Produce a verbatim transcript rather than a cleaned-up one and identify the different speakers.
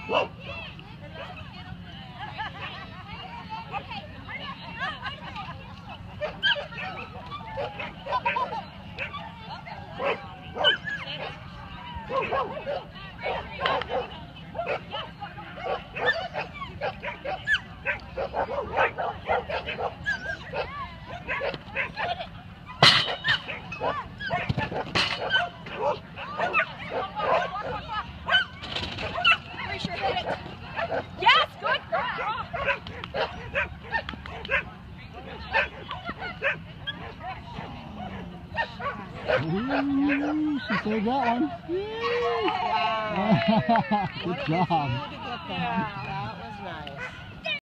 Speaker 1: Yes, good girl.
Speaker 2: Ooh, she saved that one. Good job.
Speaker 1: Yeah.